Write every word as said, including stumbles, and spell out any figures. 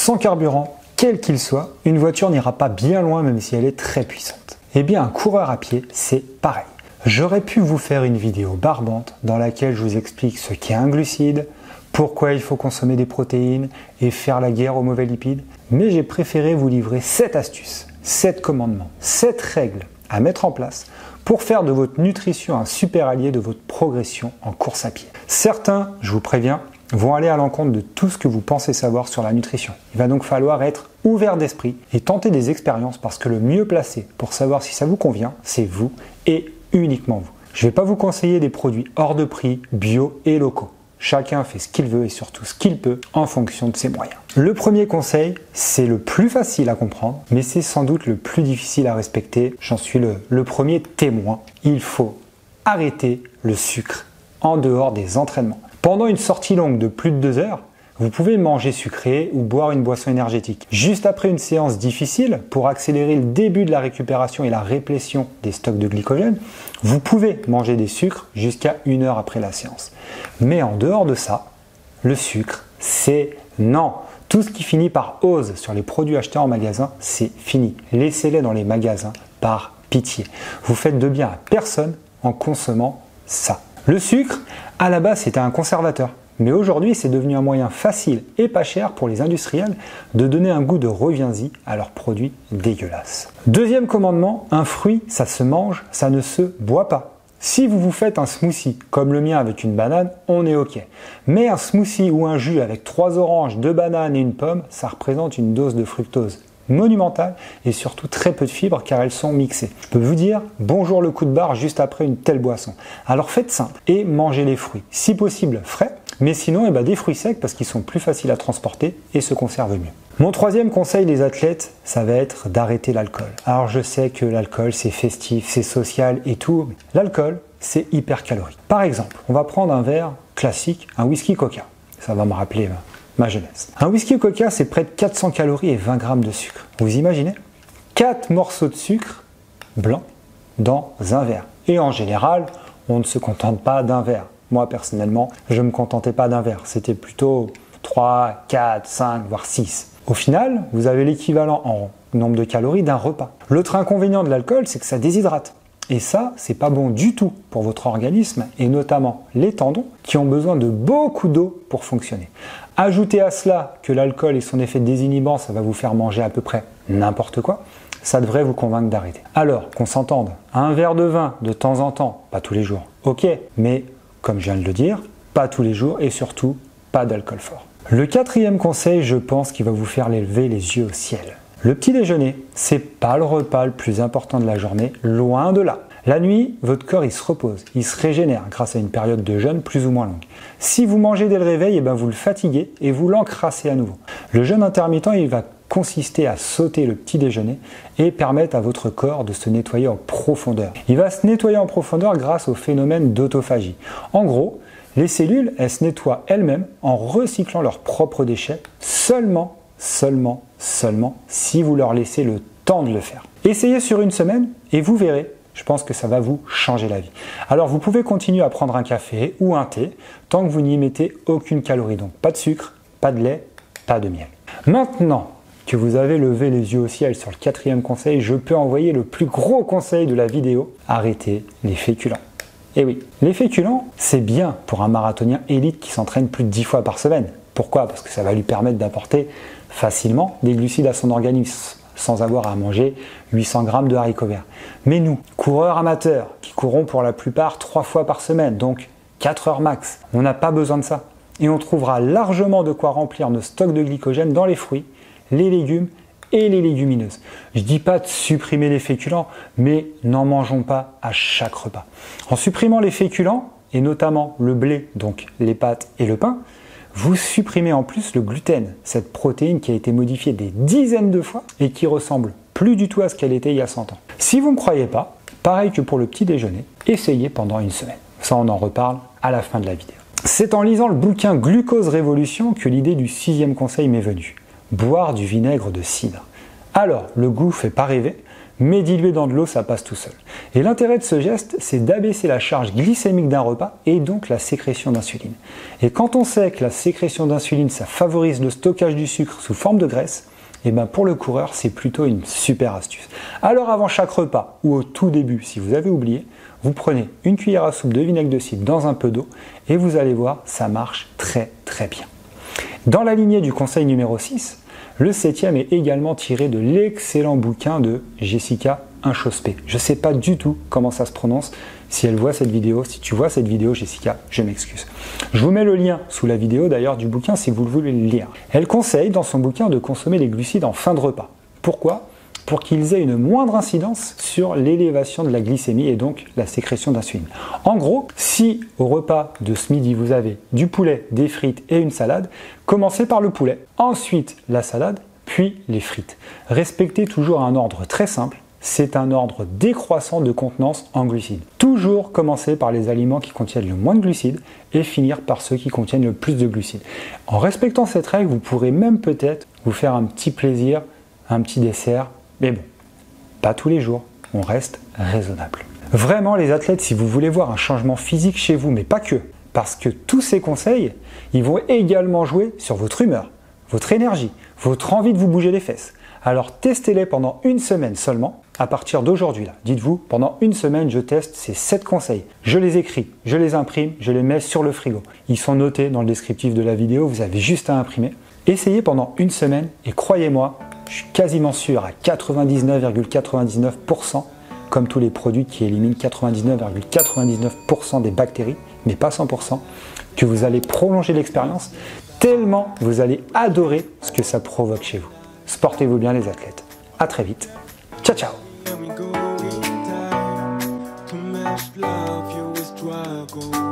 Sans carburant, quel qu'il soit, une voiture n'ira pas bien loin même si elle est très puissante. Eh bien, un coureur à pied, c'est pareil. J'aurais pu vous faire une vidéo barbante dans laquelle je vous explique ce qu'est un glucide, pourquoi il faut consommer des protéines et faire la guerre aux mauvais lipides, mais j'ai préféré vous livrer sept astuces, sept commandements, sept règles à mettre en place pour faire de votre nutrition un super allié de votre progression en course à pied. Certains, je vous préviens, vont aller à l'encontre de tout ce que vous pensez savoir sur la nutrition. Il va donc falloir être ouvert d'esprit et tenter des expériences parce que le mieux placé pour savoir si ça vous convient, c'est vous et uniquement vous. Je ne vais pas vous conseiller des produits hors de prix, bio et locaux. Chacun fait ce qu'il veut et surtout ce qu'il peut en fonction de ses moyens. Le premier conseil, c'est le plus facile à comprendre, mais c'est sans doute le plus difficile à respecter. J'en suis le, le premier témoin. Il faut arrêter le sucre en dehors des entraînements. Pendant une sortie longue de plus de deux heures, vous pouvez manger sucré ou boire une boisson énergétique. Juste après une séance difficile, pour accélérer le début de la récupération et la réplétion des stocks de glycogène, vous pouvez manger des sucres jusqu'à une heure après la séance. Mais en dehors de ça, le sucre, c'est non. Tout ce qui finit par ose sur les produits achetés en magasin, c'est fini. Laissez-les dans les magasins par pitié. Vous faites de bien à personne en consommant ça. Le sucre, à la base, c'était un conservateur. Mais aujourd'hui, c'est devenu un moyen facile et pas cher pour les industriels de donner un goût de reviens-y à leurs produits dégueulasses. Deuxième commandement, un fruit, ça se mange, ça ne se boit pas. Si vous vous faites un smoothie, comme le mien avec une banane, on est ok. Mais un smoothie ou un jus avec trois oranges, deux bananes et une pomme, ça représente une dose de fructose monumentale et surtout très peu de fibres car elles sont mixées. Je peux vous dire bonjour le coup de barre juste après une telle boisson. Alors faites simple et mangez les fruits, si possible frais, mais sinon eh ben, des fruits secs parce qu'ils sont plus faciles à transporter et se conservent mieux. Mon troisième conseil les athlètes, ça va être d'arrêter l'alcool. Alors je sais que l'alcool c'est festif, c'est social et tout, mais l'alcool c'est hyper calorique. Par exemple, on va prendre un verre classique, un whisky coca. Ça va me rappeler euh, ma jeunesse. Un whisky coca, c'est près de quatre cents calories et vingt grammes de sucre. Vous imaginez? quatre morceaux de sucre blanc dans un verre. Et en général, on ne se contente pas d'un verre. Moi, personnellement, je ne me contentais pas d'un verre. C'était plutôt trois, quatre, cinq, voire six. Au final, vous avez l'équivalent en nombre de calories d'un repas. L'autre inconvénient de l'alcool, c'est que ça déshydrate. Et ça, c'est pas bon du tout pour votre organisme et notamment les tendons qui ont besoin de beaucoup d'eau pour fonctionner. Ajoutez à cela que l'alcool et son effet désinhibant, ça va vous faire manger à peu près n'importe quoi. Ça devrait vous convaincre d'arrêter. Alors, qu'on s'entende, un verre de vin de temps en temps, pas tous les jours, ok, mais comme je viens de le dire, pas tous les jours et surtout pas d'alcool fort. Le quatrième conseil, je pense qu'il va vous faire lever les yeux au ciel. Le petit déjeuner, c'est pas le repas le plus important de la journée, loin de là. La nuit, votre corps il se repose, il se régénère grâce à une période de jeûne plus ou moins longue. Si vous mangez dès le réveil, eh ben vous le fatiguez et vous l'encrassez à nouveau. Le jeûne intermittent, il va consister à sauter le petit déjeuner et permettre à votre corps de se nettoyer en profondeur. Il va se nettoyer en profondeur grâce au phénomène d'autophagie. En gros, les cellules, elles se nettoient elles-mêmes en recyclant leurs propres déchets seulement, seulement, seulement si vous leur laissez le temps de le faire. Essayez sur une semaine et vous verrez. Je pense que ça va vous changer la vie. Alors vous pouvez continuer à prendre un café ou un thé tant que vous n'y mettez aucune calorie. Donc pas de sucre, pas de lait, pas de miel. Maintenant que vous avez levé les yeux au ciel sur le quatrième conseil, je peux envoyer le plus gros conseil de la vidéo. Arrêtez les féculents. Et oui, les féculents, c'est bien pour un marathonien élite qui s'entraîne plus de dix fois par semaine. Pourquoi? Parce que ça va lui permettre d'apporter facilement des glucides à son organisme sans avoir à manger huit cents grammes de haricots verts. Mais nous, coureurs amateurs, qui courons pour la plupart trois fois par semaine, donc quatre heures max, on n'a pas besoin de ça. Et on trouvera largement de quoi remplir nos stocks de glycogène dans les fruits, les légumes et les légumineuses. Je ne dis pas de supprimer les féculents, mais n'en mangeons pas à chaque repas. En supprimant les féculents, et notamment le blé, donc les pâtes et le pain, vous supprimez en plus le gluten, cette protéine qui a été modifiée des dizaines de fois et qui ressemble plus du tout à ce qu'elle était il y a cent ans. Si vous ne me croyez pas, pareil que pour le petit déjeuner, essayez pendant une semaine. Ça, on en reparle à la fin de la vidéo. C'est en lisant le bouquin Glucose Révolution que l'idée du sixième conseil m'est venue. Boire du vinaigre de cidre. Alors, le goût fait pas rêver, mais dilué dans de l'eau, ça passe tout seul. Et l'intérêt de ce geste, c'est d'abaisser la charge glycémique d'un repas et donc la sécrétion d'insuline. Et quand on sait que la sécrétion d'insuline, ça favorise le stockage du sucre sous forme de graisse, et bien pour le coureur, c'est plutôt une super astuce. Alors avant chaque repas, ou au tout début, si vous avez oublié, vous prenez une cuillère à soupe de vinaigre de cidre dans un peu d'eau, et vous allez voir, ça marche très très bien. Dans la lignée du conseil numéro six, le septième est également tiré de l'excellent bouquin de Jessica Inchospé. Je ne sais pas du tout comment ça se prononce. Si elle voit cette vidéo, si tu vois cette vidéo, Jessica, je m'excuse. Je vous mets le lien sous la vidéo d'ailleurs du bouquin si vous voulez le lire. Elle conseille dans son bouquin de consommer les glucides en fin de repas. Pourquoi ? Pour qu'ils aient une moindre incidence sur l'élévation de la glycémie et donc la sécrétion d'insuline. En gros, si au repas de ce midi vous avez du poulet, des frites et une salade, commencez par le poulet, ensuite la salade, puis les frites. Respectez toujours un ordre très simple, c'est un ordre décroissant de contenance en glucides. Toujours commencer par les aliments qui contiennent le moins de glucides et finir par ceux qui contiennent le plus de glucides. En respectant cette règle, vous pourrez même peut-être vous faire un petit plaisir, un petit dessert. Mais bon, pas tous les jours, on reste raisonnable. Vraiment les athlètes, si vous voulez voir un changement physique chez vous, mais pas que, parce que tous ces conseils, ils vont également jouer sur votre humeur, votre énergie, votre envie de vous bouger les fesses. Alors testez-les pendant une semaine seulement, à partir d'aujourd'hui là. Dites-vous, pendant une semaine, je teste ces sept conseils. Je les écris, je les imprime, je les mets sur le frigo. Ils sont notés dans le descriptif de la vidéo, vous avez juste à imprimer. Essayez pendant une semaine et croyez-moi, je suis quasiment sûr à quatre-vingt-dix-neuf virgule quatre-vingt-dix-neuf pour cent, comme tous les produits qui éliminent quatre-vingt-dix-neuf virgule quatre-vingt-dix-neuf pour cent des bactéries, mais pas cent pour cent, que vous allez prolonger l'expérience tellement vous allez adorer ce que ça provoque chez vous. Sportez-vous bien les athlètes. À très vite. Ciao ciao.